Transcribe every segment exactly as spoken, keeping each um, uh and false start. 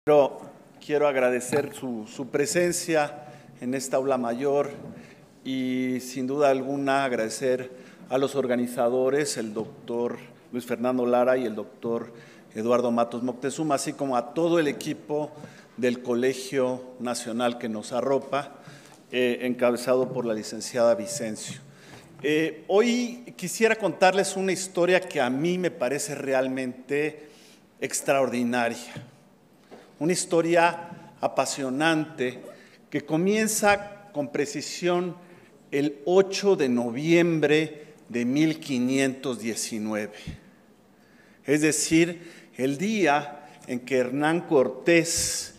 Pero quiero agradecer su, su presencia en esta aula mayor y sin duda alguna agradecer a los organizadores, el doctor Luis Fernando Lara y el doctor Eduardo Matos Moctezuma, así como a todo el equipo del Colegio Nacional que nos arropa, eh, encabezado por la licenciada Vicencio. Eh, hoy quisiera contarles una historia que a mí me parece realmente extraordinaria, una historia apasionante que comienza con precisión el ocho de noviembre de mil quinientos diecinueve, es decir, el día en que Hernán Cortés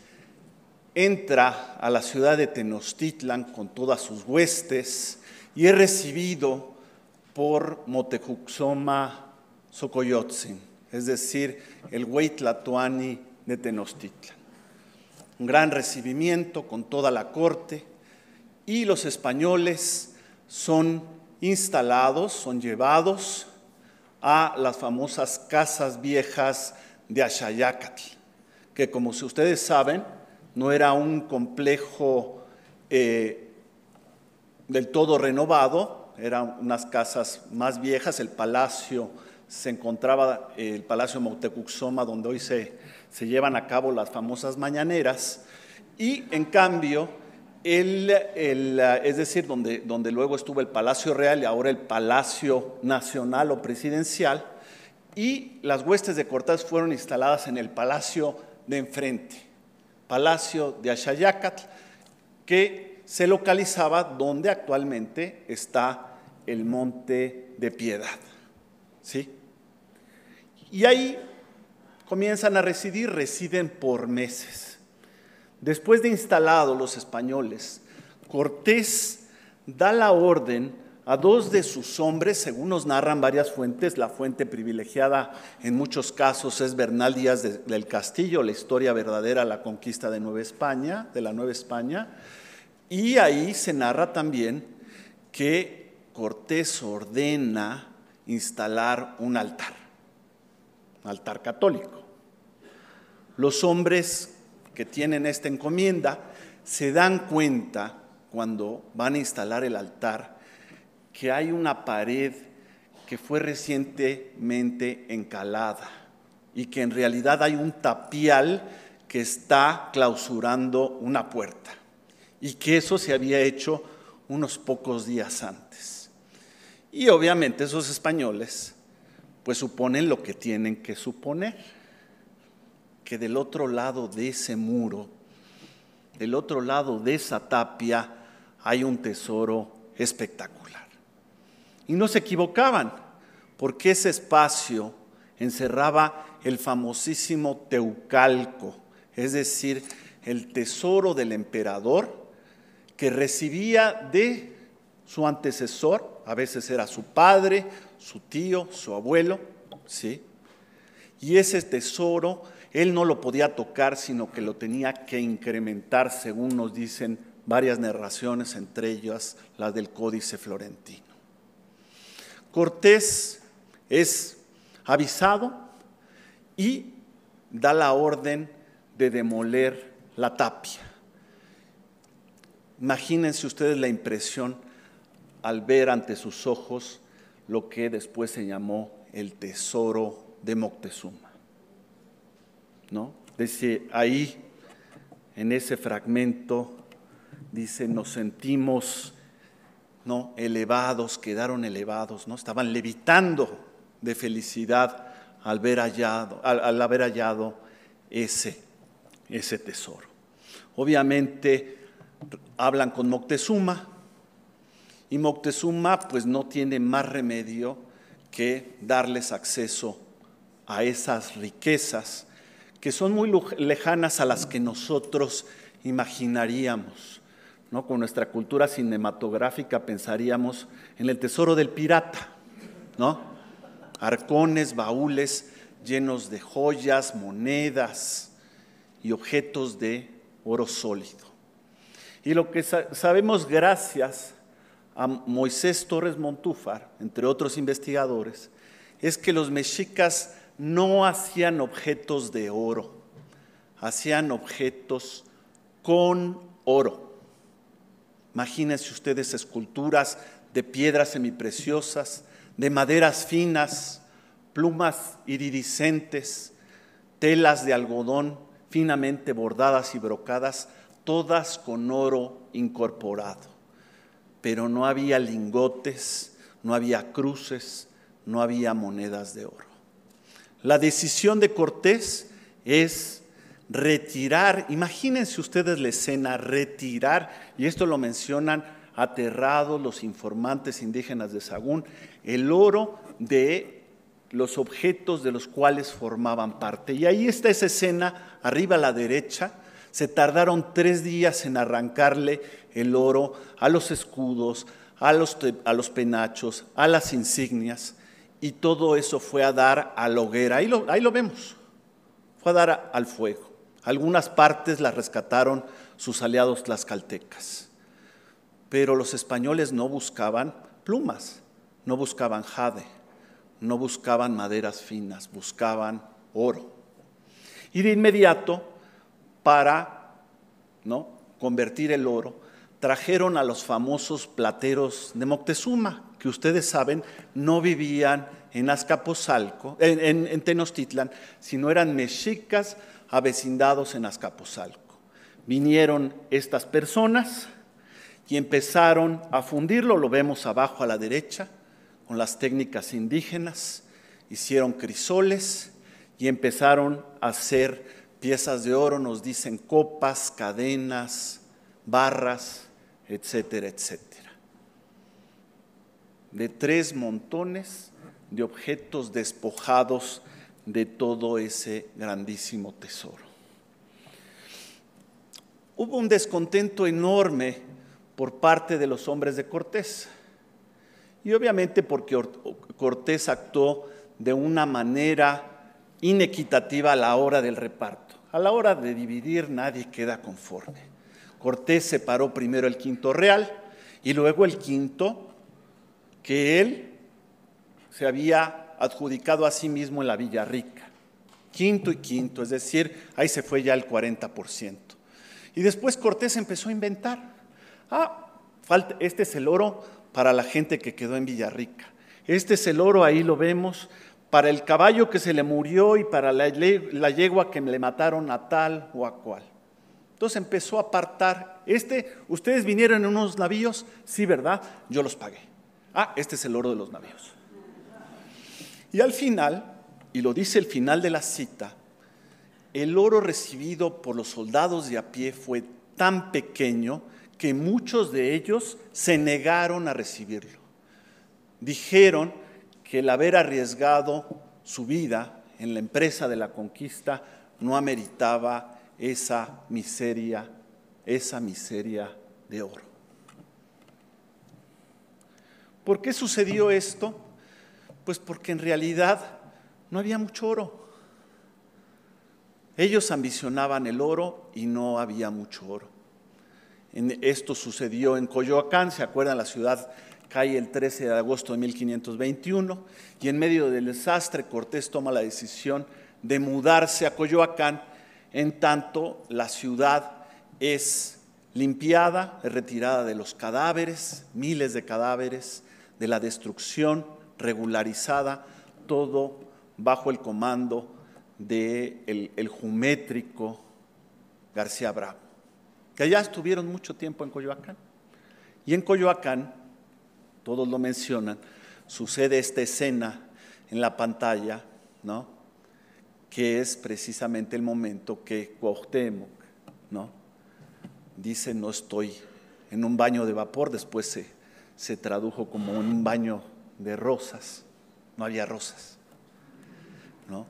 entra a la ciudad de Tenochtitlan con todas sus huestes y es recibido por Motecuhtzoma Xocoyotzin, es decir, el Hueytlatoani de Tenochtitlan. Un gran recibimiento con toda la corte y los españoles son instalados, son llevados a las famosas casas viejas de Axayácatl, que como si ustedes saben, no era un complejo eh, del todo renovado, eran unas casas más viejas. El palacio se encontraba, eh, el Palacio Motecuhtzoma, donde hoy se, se llevan a cabo las famosas mañaneras, y en cambio, el, el, es decir, donde, donde luego estuvo el Palacio Real y ahora el Palacio Nacional o Presidencial, y las huestes de Cortés fueron instaladas en el palacio de enfrente, Palacio de Axayácatl, que se localizaba donde actualmente está el Monte de Piedad, ¿sí? Y ahí comienzan a residir, residen por meses. Después de instalados los españoles, Cortés da la orden a dos de sus hombres, según nos narran varias fuentes. La fuente privilegiada en muchos casos es Bernal Díaz de, del Castillo, la historia verdadera, la conquista de Nueva España, de la Nueva España, y ahí se narra también que Cortés ordena instalar un altar, un altar católico. Los hombres que tienen esta encomienda se dan cuenta cuando van a instalar el altar que hay una pared que fue recientemente encalada y que en realidad hay un tapial que está clausurando una puerta y que eso se había hecho unos pocos días antes. Y obviamente esos españoles pues suponen lo que tienen que suponer, que del otro lado de ese muro, del otro lado de esa tapia, hay un tesoro espectacular. Y no se equivocaban, porque ese espacio encerraba el famosísimo Teucalco, es decir, el tesoro del emperador que recibía de su antecesor, a veces era su padre, su tío, su abuelo, ¿sí? Y ese tesoro él no lo podía tocar, sino que lo tenía que incrementar, según nos dicen varias narraciones, entre ellas las del Códice Florentino. Cortés es avisado y da la orden de demoler la tapia. Imagínense ustedes la impresión al ver ante sus ojos lo que después se llamó el tesoro de Moctezuma, ¿no? Dice ahí, en ese fragmento, dice, nos sentimos, ¿no?, elevados, quedaron elevados, ¿no? Estaban levitando de felicidad al, ver hallado, al, al haber hallado ese, ese tesoro. Obviamente hablan con Moctezuma y Moctezuma pues no tiene más remedio que darles acceso a esas riquezas que son muy lejanas a las que nosotros imaginaríamos, ¿no? Con nuestra cultura cinematográfica pensaríamos en el tesoro del pirata, ¿no? Arcones, baúles llenos de joyas, monedas y objetos de oro sólido. Y lo que sabemos gracias a Moisés Torres Montúfar, entre otros investigadores, es que los mexicas no hacían objetos de oro, hacían objetos con oro. Imagínense ustedes esculturas de piedras semipreciosas, de maderas finas, plumas iridiscentes, telas de algodón finamente bordadas y brocadas, todas con oro incorporado. Pero no había lingotes, no había cruces, no había monedas de oro. La decisión de Cortés es retirar, imagínense ustedes la escena, retirar, y esto lo mencionan aterrados los informantes indígenas de Sahagún, el oro de los objetos de los cuales formaban parte. Y ahí está esa escena, arriba a la derecha. Se tardaron tres días en arrancarle el oro a los escudos, a los, a los penachos, a las insignias, y todo eso fue a dar a la hoguera. Ahí lo, ahí lo vemos, fue a dar a, al fuego. Algunas partes las rescataron sus aliados tlaxcaltecas, pero los españoles no buscaban plumas, no buscaban jade, no buscaban maderas finas, buscaban oro. Y de inmediato, para ¿no? convertir el oro, trajeron a los famosos plateros de Moctezuma, que ustedes saben, no vivían en Azcapotzalco, en, en, en Tenochtitlan, sino eran mexicas avecindados en Azcapotzalco. Vinieron estas personas y empezaron a fundirlo, lo vemos abajo a la derecha, con las técnicas indígenas, hicieron crisoles y empezaron a hacer piezas de oro, nos dicen copas, cadenas, barras, etcétera, etcétera. De tres montones de objetos despojados de todo ese grandísimo tesoro. Hubo un descontento enorme por parte de los hombres de Cortés, y obviamente porque Cortés actuó de una manera inequitativa a la hora del reparto. A la hora de dividir nadie queda conforme. Cortés separó primero el quinto real y luego el quinto que él se había adjudicado a sí mismo en la Villa Rica. Quinto y quinto, es decir, ahí se fue ya el cuarenta por ciento. Y después Cortés empezó a inventar. Ah, falta, este es el oro para la gente que quedó en Villarrica. Este es el oro, ahí lo vemos, para el caballo que se le murió y para la, la yegua que le mataron a tal o a cual. Entonces empezó a apartar. Este, ustedes vinieron en unos navíos, sí, ¿verdad? Yo los pagué. Ah, este es el oro de los navíos. Y al final, y lo dice el final de la cita, el oro recibido por los soldados de a pie fue tan pequeño que muchos de ellos se negaron a recibirlo. Dijeron que el haber arriesgado su vida en la empresa de la conquista no ameritaba esa miseria, esa miseria de oro. ¿Por qué sucedió esto? Pues porque en realidad no había mucho oro. Ellos ambicionaban el oro y no había mucho oro. Esto sucedió en Coyoacán, ¿se acuerdan? La ciudad cae el trece de agosto de mil quinientos veintiuno y en medio del desastre Cortés toma la decisión de mudarse a Coyoacán, en tanto la ciudad es limpiada, es retirada de los cadáveres, miles de cadáveres, de la destrucción, regularizada, todo bajo el comando del de el jumétrico García Bravo, que allá estuvieron mucho tiempo en Coyoacán. Y en Coyoacán, todos lo mencionan, sucede esta escena en la pantalla, ¿no? Que es precisamente el momento que Cuauhtémoc, ¿no? dice: no estoy en un baño de vapor, después se, se tradujo como un baño de rosas, no había rosas, ¿no?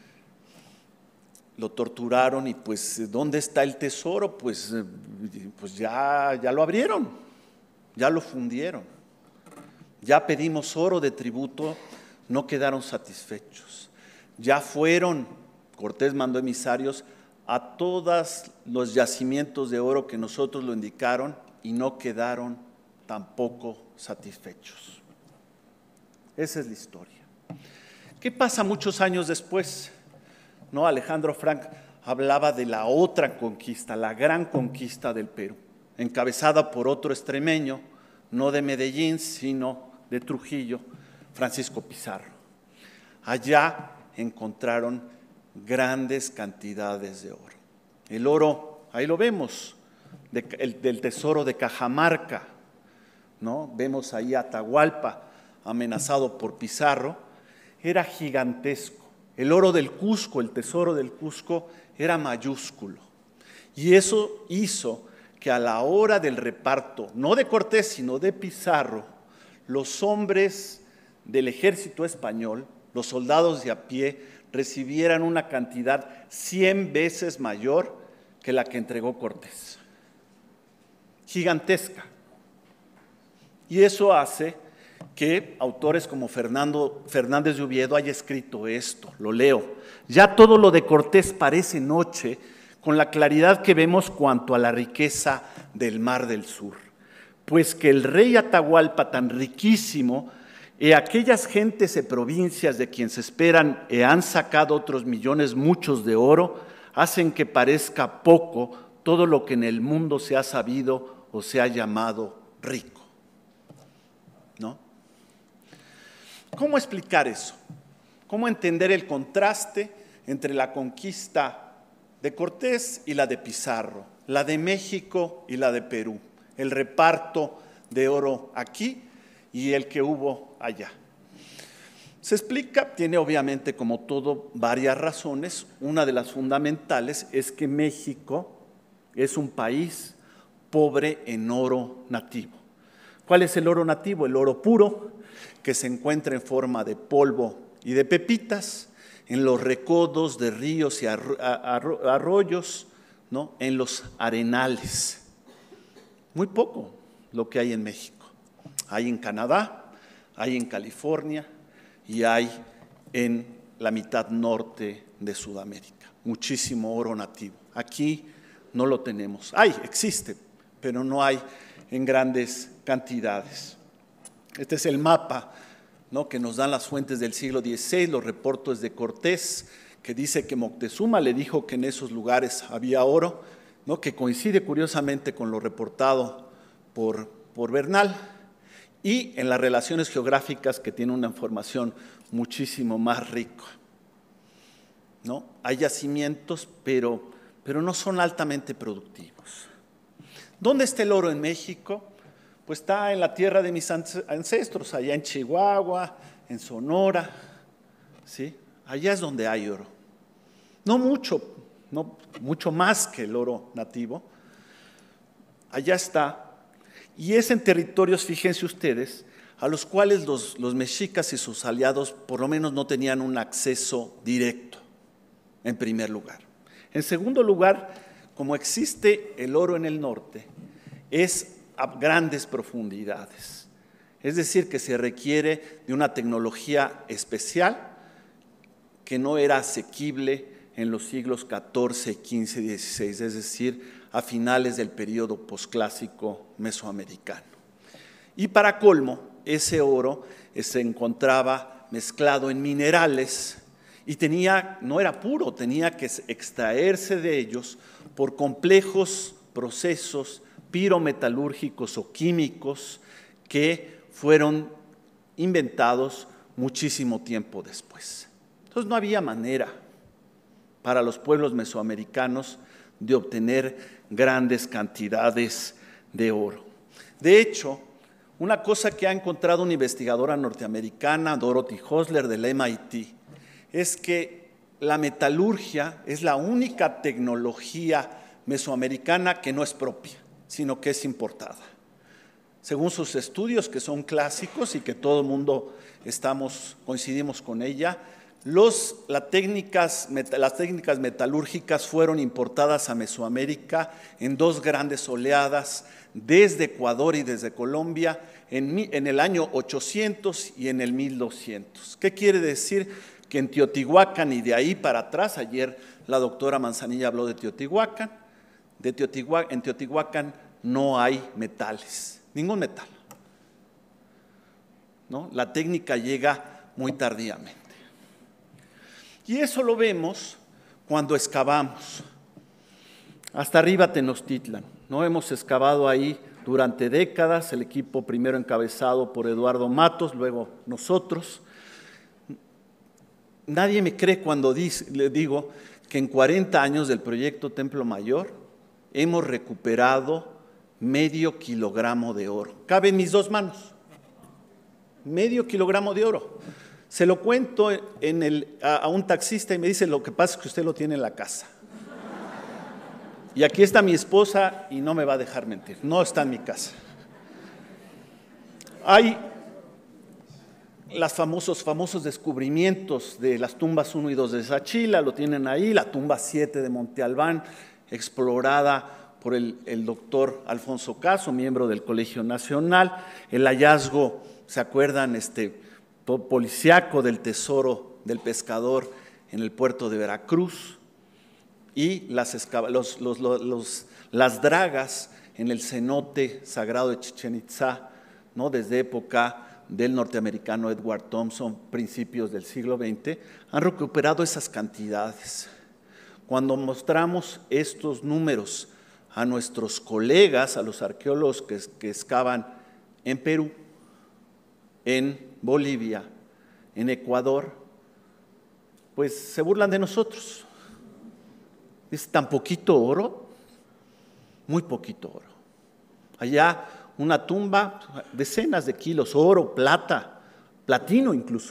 Lo torturaron y pues, ¿dónde está el tesoro? Pues, pues ya, ya lo abrieron, ya lo fundieron, ya pedimos oro de tributo, no quedaron satisfechos. Ya fueron, Cortés mandó emisarios a todos los yacimientos de oro que nosotros lo indicaron y no quedaron tampoco satisfechos. Esa es la historia. ¿Qué pasa muchos años después? No, Alejandro Frank hablaba de la otra conquista, la gran conquista del Perú, encabezada por otro extremeño, no de Medellín, sino de Trujillo, Francisco Pizarro. Allá encontraron grandes cantidades de oro. El oro, ahí lo vemos, de, el, del tesoro de Cajamarca, ¿no? Vemos ahí Atahualpa amenazado por Pizarro, era gigantesco. El oro del Cusco, el tesoro del Cusco, era mayúsculo. Y eso hizo que a la hora del reparto, no de Cortés, sino de Pizarro, los hombres del ejército español, los soldados de a pie, recibieran una cantidad cien veces mayor que la que entregó Cortés. Gigantesca. Y eso hace que autores como Fernando Fernández de Oviedo haya escrito esto, lo leo. Ya todo lo de Cortés parece noche, con la claridad que vemos cuanto a la riqueza del Mar del Sur. Pues que el rey Atahualpa tan riquísimo, e aquellas gentes e provincias de quien se esperan e han sacado otros millones muchos de oro, hacen que parezca poco todo lo que en el mundo se ha sabido o se ha llamado rico. ¿No? ¿Cómo explicar eso? ¿Cómo entender el contraste entre la conquista de Cortés y la de Pizarro, la de México y la de Perú, el reparto de oro aquí y el que hubo allá? Se explica, tiene obviamente como todo varias razones. Una de las fundamentales es que México es un país pobre en oro nativo. ¿Cuál es el oro nativo? El oro puro, que se encuentra en forma de polvo y de pepitas, en los recodos de ríos y arroyos, ¿no? En los arenales. Muy poco lo que hay en México. Hay en Canadá, hay en California y hay en la mitad norte de Sudamérica. Muchísimo oro nativo. Aquí no lo tenemos. Hay, existe, pero no hay en grandes cantidades. Este es el mapa, ¿no?, que nos dan las fuentes del siglo dieciséis, los reportes de Cortés, que dice que Moctezuma le dijo que en esos lugares había oro, ¿no?, que coincide curiosamente con lo reportado por, por Bernal, y en las relaciones geográficas, que tiene una información muchísimo más rica, ¿no? Hay yacimientos, pero, pero no son altamente productivos. ¿Dónde está el oro en México? Pues está en la tierra de mis ancestros, allá en Chihuahua, en Sonora, ¿sí? Allá es donde hay oro. No mucho, no mucho más que el oro nativo. Allá está. Y es en territorios, fíjense ustedes, a los cuales los, los mexicas y sus aliados por lo menos no tenían un acceso directo, en primer lugar. En segundo lugar, como existe el oro en el norte, es a grandes profundidades. Es decir, que se requiere de una tecnología especial que no era asequible en los siglos catorce, quince, dieciséis, es decir, a finales del periodo posclásico mesoamericano. Y para colmo, ese oro se encontraba mezclado en minerales y tenía, no era puro, tenía que extraerse de ellos por complejos procesos pirometalúrgicos o químicos que fueron inventados muchísimo tiempo después. Entonces no había manera para los pueblos mesoamericanos de obtener grandes cantidades de oro. De hecho, una cosa que ha encontrado una investigadora norteamericana, Dorothy Hosler, del M I T, es que la metalurgia es la única tecnología mesoamericana que no es propia, sino que es importada. Según sus estudios, que son clásicos y que todo el mundo estamos, coincidimos con ella, los, las, técnicas, las técnicas metalúrgicas fueron importadas a Mesoamérica en dos grandes oleadas, desde Ecuador y desde Colombia, en, en el año ochocientos y en el mil doscientos. ¿Qué quiere decir? Que en Teotihuacán y de ahí para atrás, ayer la doctora Manzanilla habló de Teotihuacán, de Teotihuacán, en Teotihuacán no hay metales, ningún metal, ¿no? La técnica llega muy tardíamente. Y eso lo vemos cuando excavamos. Hasta arriba Tenochtitlan, ¿no? Hemos excavado ahí durante décadas, el equipo primero encabezado por Eduardo Matos, luego nosotros. Nadie me cree cuando dice, le digo que en cuarenta años del proyecto Templo Mayor hemos recuperado medio kilogramo de oro. Cabe en mis dos manos, medio kilogramo de oro. Se lo cuento en el, a, a un taxista y me dice, lo que pasa es que usted lo tiene en la casa. Y aquí está mi esposa y no me va a dejar mentir, no está en mi casa. Hay los famosos, famosos descubrimientos de las tumbas uno y dos de Zaachila, lo tienen ahí, la tumba siete de Monte Albán, explorada por el, el doctor Alfonso Caso, miembro del Colegio Nacional, el hallazgo, ¿se acuerdan? Este, policíaco del tesoro del pescador en el puerto de Veracruz, y las, los, los, los, los, las dragas en el cenote sagrado de Chichén Itzá, ¿no? Desde época del norteamericano Edward Thompson, principios del siglo veinte, han recuperado esas cantidades. Cuando mostramos estos números a nuestros colegas, a los arqueólogos que, que excavan en Perú, en Bolivia, en Ecuador, pues se burlan de nosotros. ¿Es tan poquito oro? Muy poquito oro. Allá una tumba, decenas de kilos, oro, plata, platino incluso.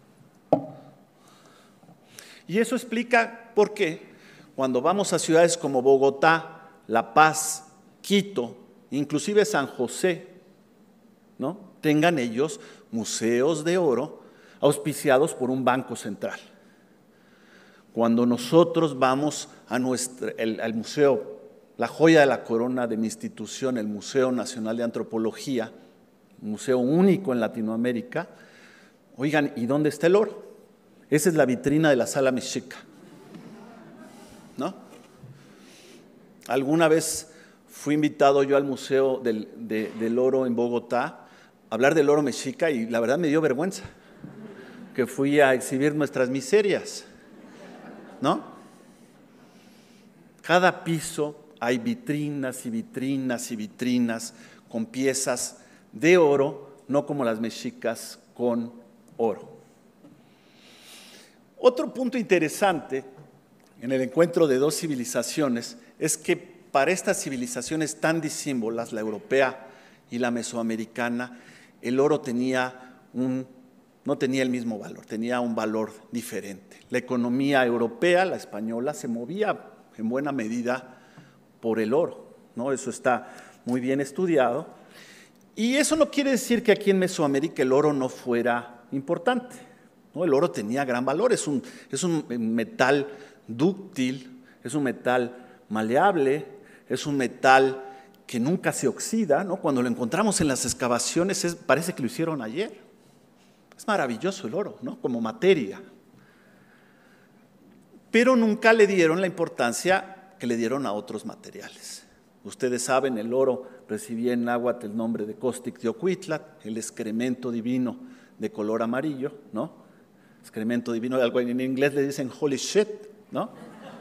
Y eso explica por qué cuando vamos a ciudades como Bogotá, La Paz, Quito, inclusive San José, ¿no? Tengan ellos museos de oro auspiciados por un banco central. Cuando nosotros vamos a nuestro, el, al museo, la joya de la corona de mi institución, el Museo Nacional de Antropología, un museo único en Latinoamérica, oigan, ¿y dónde está el oro? Esa es la vitrina de la Sala Mexica, ¿no? Alguna vez fui invitado yo al Museo del, de, del Oro en Bogotá a hablar del oro mexica y la verdad me dio vergüenza, que fui a exhibir nuestras miserias, ¿no? Cada piso hay vitrinas y vitrinas y vitrinas con piezas de oro, no como las mexicas con oro. Otro punto interesante en el encuentro de dos civilizaciones es que para estas civilizaciones tan disímbolas, la europea y la mesoamericana, el oro tenía un no tenía el mismo valor, tenía un valor diferente. La economía europea, la española, se movía en buena medida por el oro, ¿no? Eso está muy bien estudiado. Y eso no quiere decir que aquí en Mesoamérica el oro no fuera importante, ¿no? El oro tenía gran valor, es un, es un metal dúctil, es un metal maleable, es un metal que nunca se oxida, ¿no? Cuando lo encontramos en las excavaciones es, parece que lo hicieron ayer. Es maravilloso el oro, ¿no? Como materia. Pero nunca le dieron la importancia que le dieron a otros materiales. Ustedes saben, el oro recibía en náhuatl el nombre de Costic-Teocuitlatl, el excremento divino de color amarillo, ¿no? Excremento divino, algo en inglés le dicen holy shit, ¿no?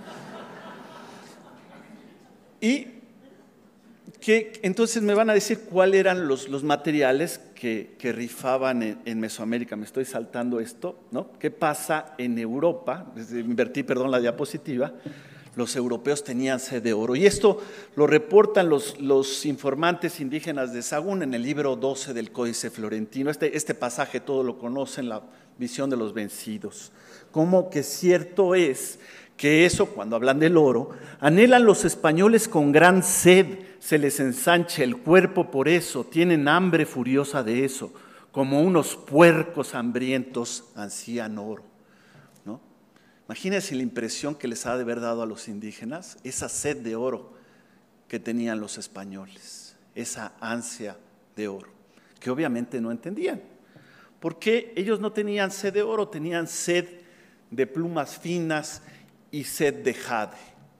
Y que entonces me van a decir cuáles eran los, los materiales que, que rifaban en, en Mesoamérica. Me estoy saltando esto, ¿no? ¿Qué pasa en Europa? Invertí, perdón, la diapositiva. Los europeos tenían sed de oro. Y esto lo reportan los, los informantes indígenas de Sahagún en el libro doce del Códice Florentino. Este, este pasaje todo lo conocen, la visión de los vencidos. Como que cierto es que eso, cuando hablan del oro, anhelan los españoles con gran sed, se les ensancha el cuerpo por eso, tienen hambre furiosa de eso, como unos puercos hambrientos ansían oro, ¿no? Imagínense la impresión que les ha de haber dado a los indígenas, esa sed de oro que tenían los españoles, esa ansia de oro, que obviamente no entendían, porque ellos no tenían sed de oro, tenían sed de plumas finas y sed de jade.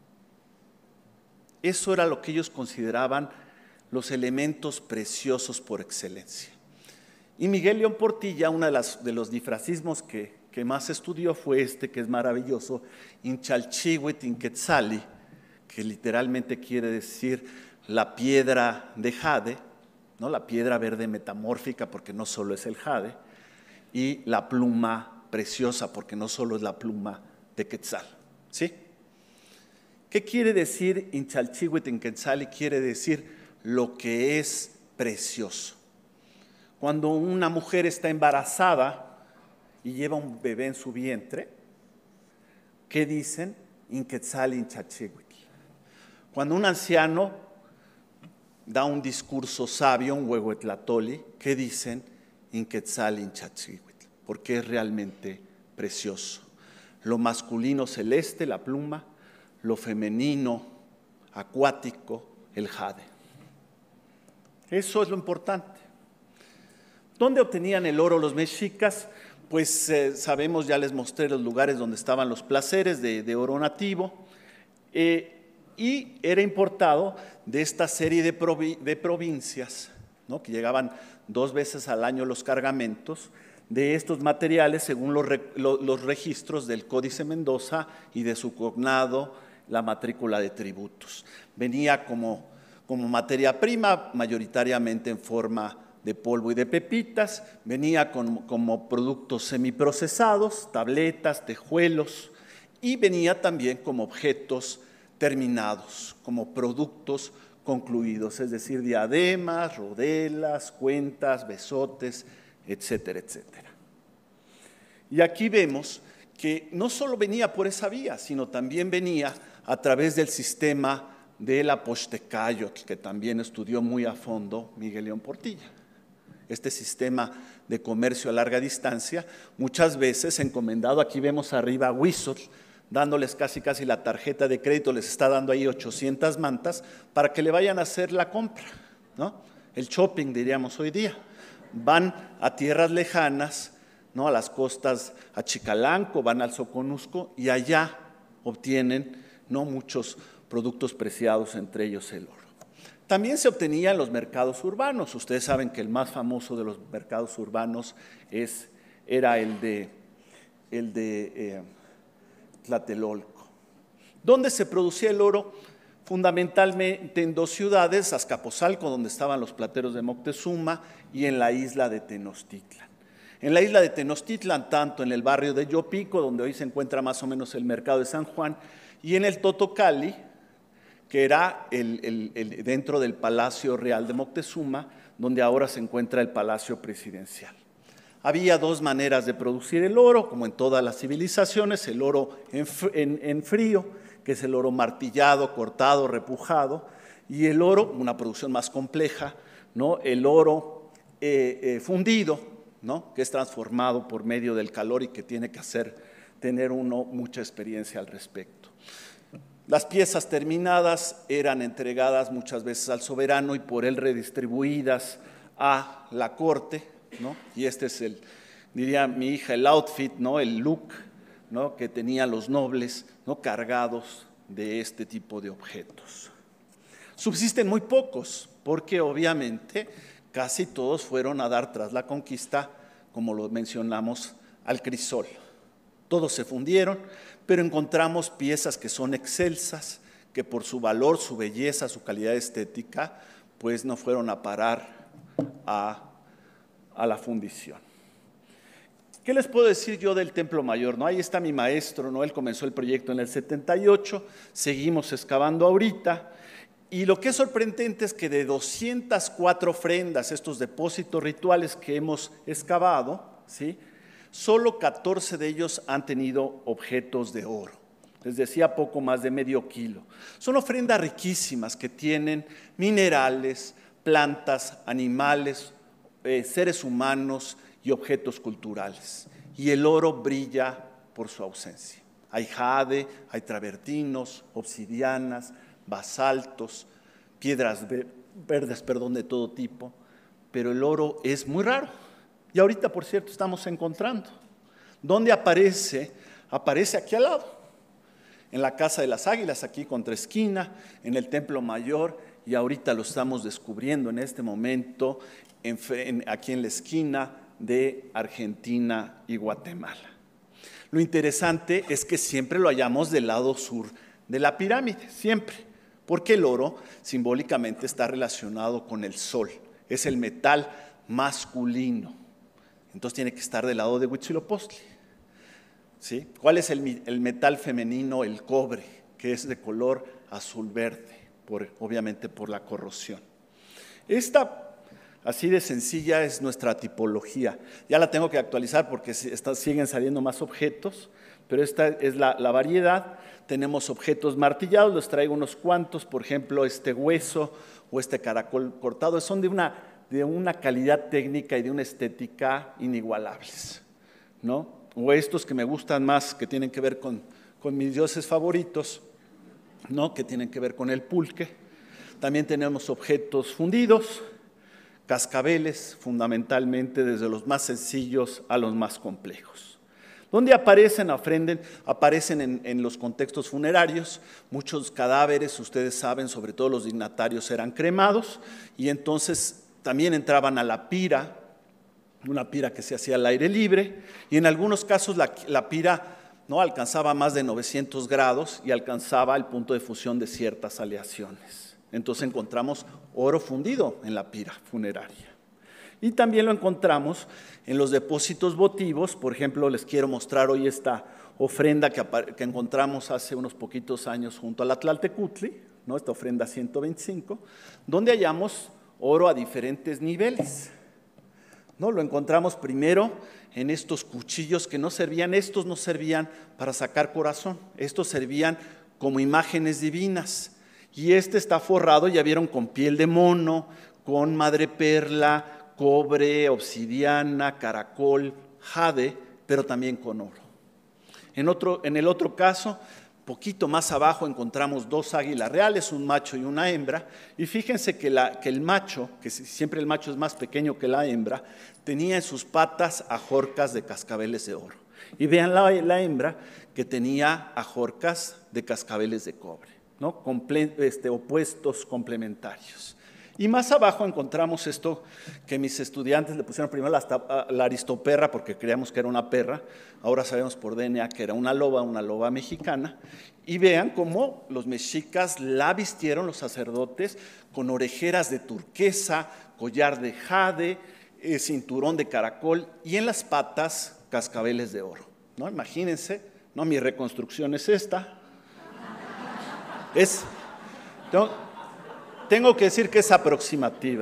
Eso era lo que ellos consideraban los elementos preciosos por excelencia. Y Miguel León Portilla, uno de, las, de los difracismos que, que que más estudió fue este, que es maravilloso, Inchalchihuitl-Inquetzali, que literalmente quiere decir la piedra de jade, ¿no? La piedra verde metamórfica, porque no solo es el jade, y la pluma preciosa, porque no solo es la pluma de Quetzal, ¿sí? ¿Qué quiere decir Inchalchihuitl-Inquetzali? Quiere decir lo que es precioso. Cuando una mujer está embarazada y lleva un bebé en su vientre, ¿qué dicen? Inquetzali Inchalchihuitl. Cuando un anciano da un discurso sabio, un huehuetlatoli, ¿qué dicen? Inquetzali Inchalchihuitl, porque es realmente precioso. Lo masculino celeste, la pluma, lo femenino acuático, el jade. Eso es lo importante. ¿Dónde obtenían el oro los mexicas? Pues eh, sabemos, ya les mostré los lugares donde estaban los placeres de, de oro nativo, eh, y era importado de esta serie de, provi de provincias, ¿no? Que llegaban dos veces al año los cargamentos de estos materiales según los, re lo, los registros del Códice Mendoza y de su cognado, la matrícula de tributos. Venía como, como materia prima, mayoritariamente en forma de polvo y de pepitas, venía con, como productos semiprocesados, tabletas, tejuelos, y venía también como objetos terminados, como productos concluidos, es decir, diademas, rodelas, cuentas, besotes, etcétera, etcétera. Y aquí vemos que no solo venía por esa vía, sino también venía a través del sistema de la Pochtecayotl, que también estudió muy a fondo Miguel León Portilla. Este sistema de comercio a larga distancia, muchas veces encomendado, aquí vemos arriba a Huizotl, dándoles casi casi la tarjeta de crédito, les está dando ahí ochocientas mantas para que le vayan a hacer la compra, ¿no? El shopping, diríamos hoy día. Van a tierras lejanas, ¿no? A las costas, a Chicalanco, van al Soconusco y allá obtienen, ¿no? Muchos productos preciados, entre ellos el oro. También se obtenía en los mercados urbanos. Ustedes saben que el más famoso de los mercados urbanos es, era el de, el de eh, Tlatelolco. ¿Dónde se producía el oro? Fundamentalmente en dos ciudades, Azcapotzalco, donde estaban los plateros de Moctezuma, y en la isla de Tenochtitlan. En la isla de Tenochtitlan, tanto en el barrio de Yopico, donde hoy se encuentra más o menos el mercado de San Juan, y en el Totocali, que era el, el, el, dentro del Palacio Real de Moctezuma, donde ahora se encuentra el Palacio Presidencial. Había dos maneras de producir el oro, como en todas las civilizaciones, el oro en, en, en frío, que es el oro martillado, cortado, repujado, y el oro, una producción más compleja, ¿no? El oro eh, eh, fundido, ¿no? Que es transformado por medio del calor y que tiene que hacer, tener uno mucha experiencia al respecto. Las piezas terminadas eran entregadas muchas veces al soberano y por él redistribuidas a la corte, ¿no? Y este es el, diría mi hija, el outfit, ¿no? El look, ¿no? Que tenían los nobles, ¿no? Cargados de este tipo de objetos. Subsisten muy pocos, porque obviamente casi todos fueron a dar tras la conquista, como lo mencionamos, al crisol. Todos se fundieron, pero encontramos piezas que son excelsas, que por su valor, su belleza, su calidad estética, pues no fueron a parar a, a la fundición. ¿Qué les puedo decir yo del Templo Mayor? ¿No? Ahí está mi maestro, ¿no? Él comenzó el proyecto en el setenta y ocho, seguimos excavando ahorita, y lo que es sorprendente es que de doscientas cuatro ofrendas, estos depósitos rituales que hemos excavado, ¿sí? Solo catorce de ellos han tenido objetos de oro. Les decía, poco más de medio kilo. Son ofrendas riquísimas que tienen minerales, plantas, animales, eh, seres humanos y objetos culturales. Y el oro brilla por su ausencia. Hay jade, hay travertinos, obsidianas, basaltos, piedras verdes, perdón, de todo tipo, pero el oro es muy raro. Y ahorita, por cierto, estamos encontrando. ¿Dónde aparece? Aparece aquí al lado, en la Casa de las Águilas, aquí contra esquina, en el Templo Mayor, y ahorita lo estamos descubriendo en este momento, en, en, aquí en la esquina de Argentina y Guatemala. Lo interesante es que siempre lo hallamos del lado sur de la pirámide, siempre, porque el oro simbólicamente está relacionado con el sol, es el metal masculino, entonces tiene que estar del lado de Huitzilopochtli. ¿Sí? ¿Cuál es el, el metal femenino? El cobre, que es de color azul verde, por, obviamente por la corrosión. Esta, así de sencilla, es nuestra tipología. Ya la tengo que actualizar porque está, siguen saliendo más objetos, pero esta es la, la variedad. Tenemos objetos martillados, les traigo unos cuantos, por ejemplo, este hueso o este caracol cortado, son de una, de una calidad técnica y de una estética inigualables, ¿no? O estos que me gustan más, que tienen que ver con, con mis dioses favoritos, ¿no? Que tienen que ver con el pulque. También tenemos objetos fundidos, cascabeles, fundamentalmente desde los más sencillos a los más complejos. ¿Dónde aparecen? Aprenden, aparecen en, en los contextos funerarios. Muchos cadáveres, ustedes saben, sobre todo los dignatarios, eran cremados y entonces también entraban a la pira, una pira que se hacía al aire libre, y en algunos casos la, la pira no alcanzaba más de novecientos grados y alcanzaba el punto de fusión de ciertas aleaciones. Entonces encontramos oro fundido en la pira funeraria. Y también lo encontramos en los depósitos votivos. Por ejemplo, les quiero mostrar hoy esta ofrenda que, que encontramos hace unos poquitos años junto a la Tlaltecutli, ¿no? Esta ofrenda ciento veinticinco, donde hallamos oro a diferentes niveles. ¿No? Lo encontramos primero en estos cuchillos que no servían, estos no servían para sacar corazón, estos servían como imágenes divinas. Y este está forrado, ya vieron, con piel de mono, con madreperla, cobre, obsidiana, caracol, jade, pero también con oro. En, otro, en el otro caso, poquito más abajo encontramos dos águilas reales, un macho y una hembra, y fíjense que, la, que el macho, que siempre el macho es más pequeño que la hembra, tenía en sus patas ajorcas de cascabeles de oro. Y vean la, la hembra que tenía ajorcas de cascabeles de cobre, ¿no? Comple, este, opuestos complementarios. Y más abajo encontramos esto que mis estudiantes le pusieron primero la, la aristoperra porque creíamos que era una perra, ahora sabemos por D N A que era una loba, una loba mexicana, y vean cómo los mexicas la vistieron, los sacerdotes, con orejeras de turquesa, collar de jade, eh, cinturón de caracol y en las patas cascabeles de oro, ¿no? Imagínense, ¿no? Mi reconstrucción es esta. Es... ¿no? Tengo que decir que es aproximativa.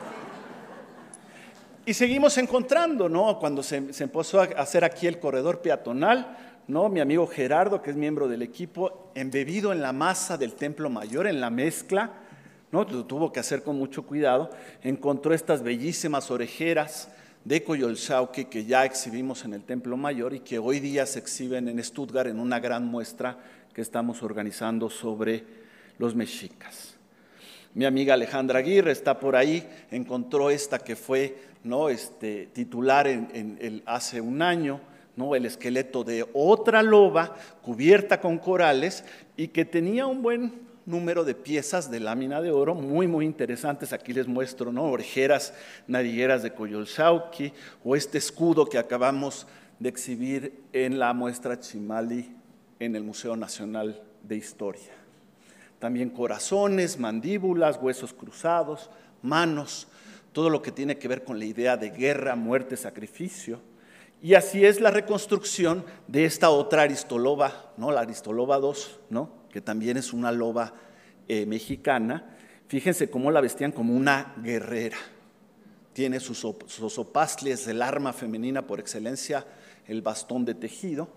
Y seguimos encontrando, ¿no? Cuando se, se empezó a hacer aquí el corredor peatonal, ¿no? Mi amigo Gerardo, que es miembro del equipo, embebido en la masa del Templo Mayor, en la mezcla, ¿no? Lo tuvo que hacer con mucho cuidado, encontró estas bellísimas orejeras de Coyolxauhqui que ya exhibimos en el Templo Mayor y que hoy día se exhiben en Stuttgart en una gran muestra que estamos organizando sobre los mexicas. Mi amiga Alejandra Aguirre está por ahí, encontró esta que fue, ¿no? este, titular en, en el, hace un año, ¿no? El esqueleto de otra loba cubierta con corales y que tenía un buen número de piezas de lámina de oro muy, muy interesantes. Aquí les muestro, ¿no? Orejeras narigueras de Coyolxauhqui o este escudo que acabamos de exhibir en la muestra Chimali en el Museo Nacional de Historia. También corazones, mandíbulas, huesos cruzados, manos, todo lo que tiene que ver con la idea de guerra, muerte, sacrificio. Y así es la reconstrucción de esta otra aristoloba, ¿no? La aristoloba dos, ¿no? Que también es una loba eh, mexicana. Fíjense cómo la vestían como una guerrera. Tiene sus, sus opastles, el arma femenina por excelencia, el bastón de tejido.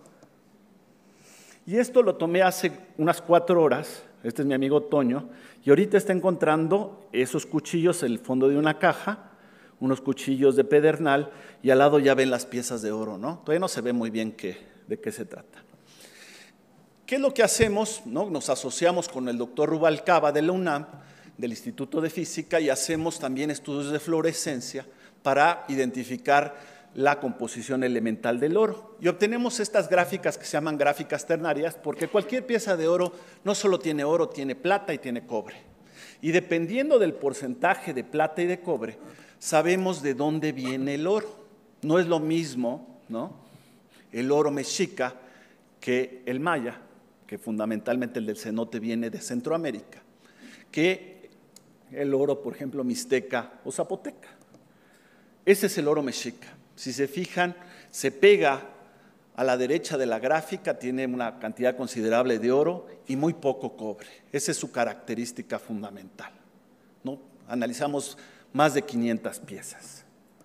Y esto lo tomé hace unas cuatro horas. Este es mi amigo Toño, y ahorita está encontrando esos cuchillos en el fondo de una caja, unos cuchillos de pedernal, y al lado ya ven las piezas de oro, ¿no? Todavía no se ve muy bien qué, de qué se trata. ¿Qué es lo que hacemos? ¿No? Nos asociamos con el doctor Rubalcaba de la UNAM, del Instituto de Física, y hacemos también estudios de fluorescencia para identificar la composición elemental del oro. Y obtenemos estas gráficas que se llaman gráficas ternarias porque cualquier pieza de oro no solo tiene oro, tiene plata y tiene cobre. Y dependiendo del porcentaje de plata y de cobre, sabemos de dónde viene el oro. No es lo mismo, ¿no? el oro mexica que el maya, que fundamentalmente el del cenote viene de Centroamérica, que el oro, por ejemplo, mixteca o zapoteca. Ese es el oro mexica. Si se fijan, se pega a la derecha de la gráfica, tiene una cantidad considerable de oro y muy poco cobre. Esa es su característica fundamental, ¿no? Analizamos más de quinientas piezas.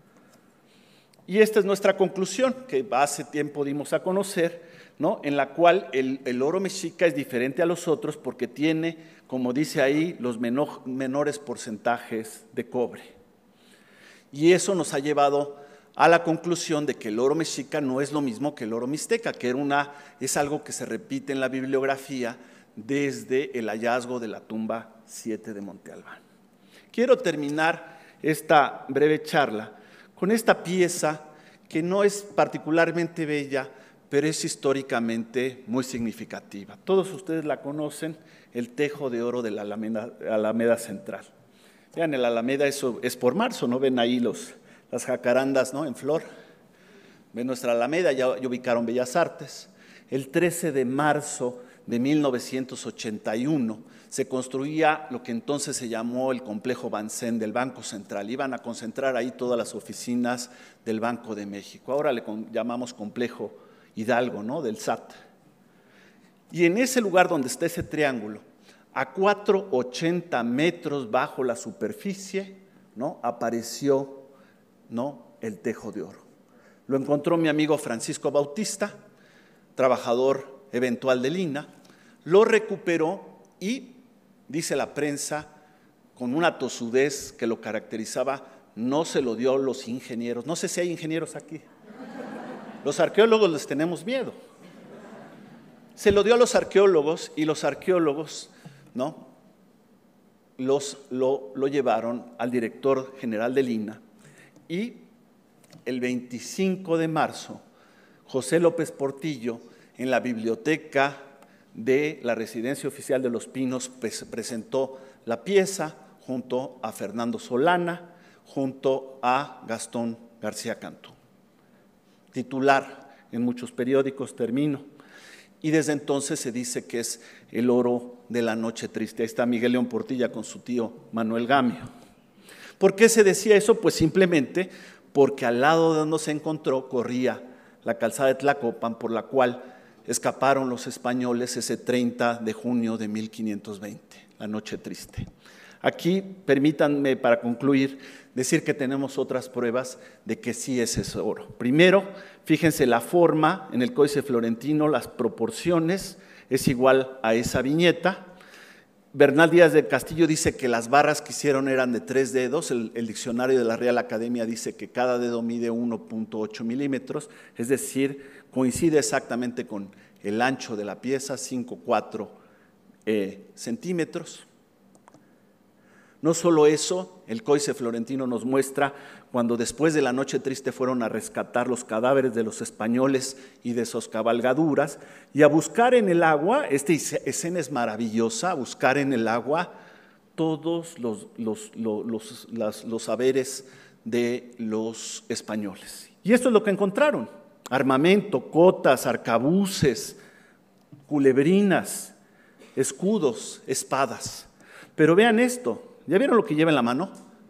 Y esta es nuestra conclusión, que hace tiempo dimos a conocer, ¿no? En la cual el, el oro mexica es diferente a los otros porque tiene, como dice ahí, los menor, menores porcentajes de cobre. Y eso nos ha llevado a la conclusión de que el oro mexica no es lo mismo que el oro mixteca, que era una, es algo que se repite en la bibliografía desde el hallazgo de la tumba siete de Monte Albán. Quiero terminar esta breve charla con esta pieza que no es particularmente bella, pero es históricamente muy significativa. Todos ustedes la conocen, el tejo de oro de la Alameda, Alameda Central. Vean, el Alameda eso es por marzo, ¿no? Ven ahí los, las jacarandas, ¿no? En flor. Ven nuestra Alameda, ya, ya ubicaron Bellas Artes. El trece de marzo de mil novecientos ochenta y uno se construía lo que entonces se llamó el complejo Bancén del Banco Central. Iban a concentrar ahí todas las oficinas del Banco de México. Ahora le llamamos complejo Hidalgo, ¿no? Del S A T. Y en ese lugar donde está ese triángulo, a cuatrocientos ochenta metros bajo la superficie, ¿no? Apareció, ¿no? El tejo de oro. Lo encontró mi amigo Francisco Bautista, trabajador eventual del I N A, lo recuperó y, dice la prensa, con una tosudez que lo caracterizaba, no se lo dio a los ingenieros. No sé si hay ingenieros aquí. Los arqueólogos les tenemos miedo. Se lo dio a los arqueólogos y los arqueólogos, ¿no? Los, lo, lo llevaron al director general del I N A y el veinticinco de marzo, José López Portillo, en la biblioteca de la Residencia Oficial de Los Pinos, presentó la pieza junto a Fernando Solana, junto a Gastón García Cantú. Titular en muchos periódicos, termino. Y desde entonces se dice que es el oro de la noche triste. Ahí está Miguel León Portilla con su tío Manuel Gamio. ¿Por qué se decía eso? Pues simplemente porque al lado de donde se encontró corría la calzada de Tlacopan, por la cual escaparon los españoles ese treinta de junio de mil quinientos veinte, la noche triste. Aquí, permítanme para concluir, decir que tenemos otras pruebas de que sí es ese oro. Primero, fíjense la forma en el Códice Florentino, las proporciones, es igual a esa viñeta. Bernal Díaz del Castillo dice que las barras que hicieron eran de tres dedos, el, el diccionario de la Real Academia dice que cada dedo mide uno punto ocho milímetros, es decir, coincide exactamente con el ancho de la pieza, cinco punto cuatro eh, centímetros. No solo eso, el Códice Florentino nos muestra cuando después de la noche triste fueron a rescatar los cadáveres de los españoles y de sus cabalgaduras y a buscar en el agua, esta escena es maravillosa, a buscar en el agua todos los, los, los, los, los, los saberes de los españoles. Y esto es lo que encontraron: armamento, cotas, arcabuces, culebrinas, escudos, espadas. Pero vean esto. ¿Ya vieron lo que lleva en la mano?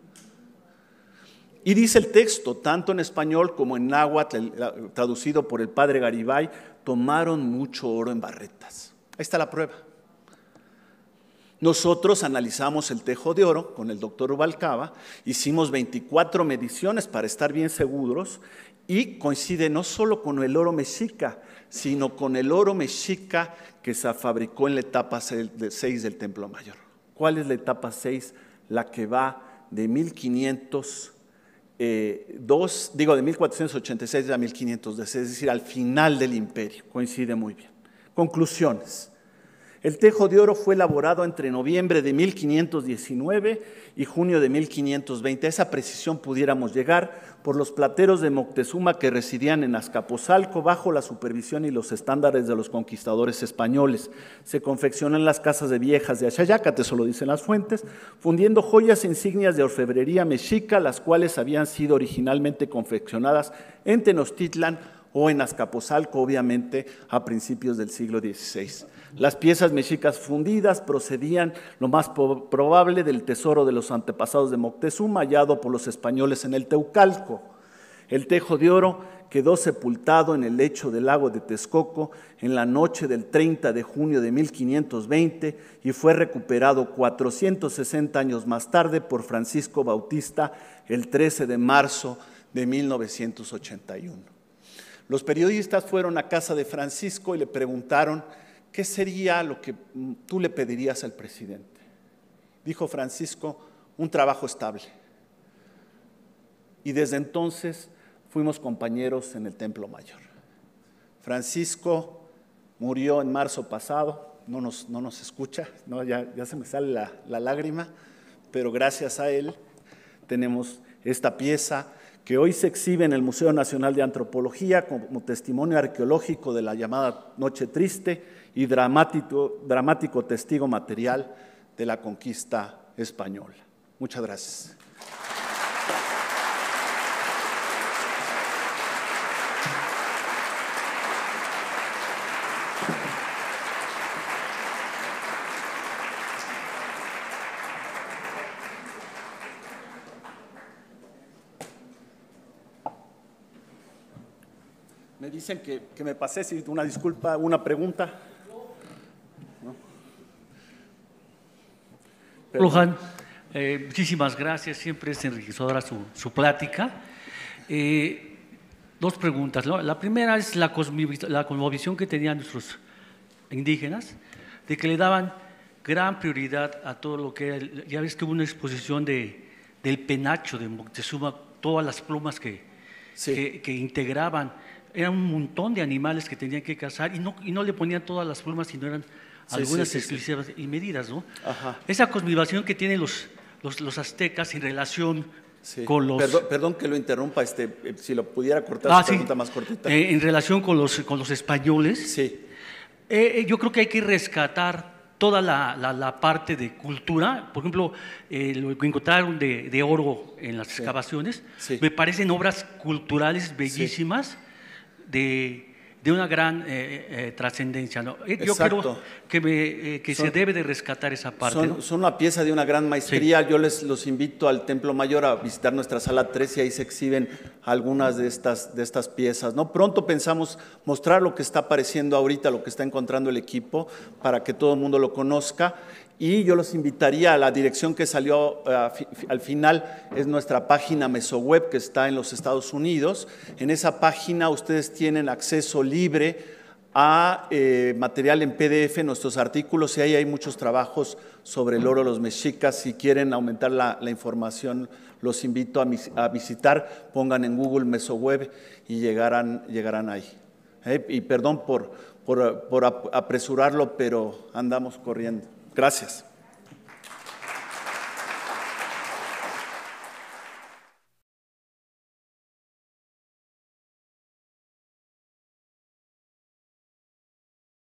Y dice el texto, tanto en español como en náhuatl, traducido por el padre Garibay, tomaron mucho oro en barretas. Ahí está la prueba. Nosotros analizamos el tejo de oro con el doctor Rubalcaba, hicimos veinticuatro mediciones para estar bien seguros y coincide no solo con el oro mexica, sino con el oro mexica que se fabricó en la etapa seis del Templo Mayor. ¿Cuál es la etapa seis? La que va de mil quinientos dos, digo de mil cuatrocientos ochenta y seis a mil quinientos dos, es decir, al final del imperio, coincide muy bien. Conclusiones. El tejo de oro fue elaborado entre noviembre de mil quinientos diecinueve y junio de mil quinientos veinte. A esa precisión pudiéramos llegar por los plateros de Moctezuma que residían en Azcapotzalco bajo la supervisión y los estándares de los conquistadores españoles. Se confeccionó en las casas de viejas de Axayácatl, eso lo dicen las fuentes, fundiendo joyas e insignias de orfebrería mexica, las cuales habían sido originalmente confeccionadas en Tenochtitlan o en Azcapotzalco, obviamente, a principios del siglo dieciséis. Las piezas mexicas fundidas procedían, lo más probable, del tesoro de los antepasados de Moctezuma, hallado por los españoles en el Teucalco. El tejo de oro quedó sepultado en el lecho del lago de Texcoco en la noche del treinta de junio de mil quinientos veinte y fue recuperado cuatrocientos sesenta años más tarde por Francisco Bautista el trece de marzo de mil novecientos ochenta y uno. Los periodistas fueron a casa de Francisco y le preguntaron qué sería lo que tú le pedirías al presidente. Dijo Francisco, un trabajo estable. Y desde entonces fuimos compañeros en el Templo Mayor. Francisco murió en marzo pasado, no nos, no nos escucha, ¿no? ya, ya se me sale la, la lágrima, pero gracias a él tenemos esta pieza que hoy se exhibe en el Museo Nacional de Antropología como testimonio arqueológico de la llamada Noche Triste y dramático, dramático testigo material de la conquista española. Muchas gracias. Me dicen que, que me pasé, si una disculpa, una pregunta. ¿No? Luján, eh, muchísimas gracias, siempre es enriquecedora su, su plática. Eh, dos preguntas, ¿no? La primera es la, la cosmovisión que tenían nuestros indígenas, de que le daban gran prioridad a todo lo que era, ya ves que hubo una exposición de, del penacho de Moctezuma, todas las plumas que, sí. que, que integraban. Era un montón de animales que tenían que cazar y no, y no le ponían todas las plumas, sino eran sí, algunas sí, sí, exclusivas sí. y medidas, ¿no? Ajá. Esa cosmovisión que tienen los, los, los aztecas en relación sí. con los… Perdón, perdón que lo interrumpa, este, si lo pudiera cortar, ah, su pregunta sí. más cortita. Eh, en relación con los, con los españoles, sí. eh, yo creo que hay que rescatar toda la, la, la parte de cultura. Por ejemplo, eh, lo que encontraron de, de oro en las sí. excavaciones, sí. me parecen obras culturales bellísimas, sí. De, de una gran eh, eh, trascendencia, ¿no? Yo Exacto. creo que, me, eh, que son, se debe de rescatar esa parte. Son, ¿no? son una pieza de una gran maestría. Sí. Yo les los invito al Templo Mayor a visitar nuestra sala tres y ahí se exhiben algunas de estas, de estas piezas, ¿no? Pronto pensamos mostrar lo que está apareciendo ahorita, lo que está encontrando el equipo, para que todo el mundo lo conozca. Y yo los invitaría a la dirección que salió uh, fi, al final, es nuestra página MesoWeb que está en los Estados Unidos. En esa página ustedes tienen acceso libre a eh, material en P D F, nuestros artículos, y ahí hay muchos trabajos sobre el oro de los mexicas. Si quieren aumentar la, la información, los invito a, a visitar, pongan en Google MesoWeb y llegarán, llegarán ahí. Eh, y perdón por, por, por apresurarlo, pero andamos corriendo. Gracias.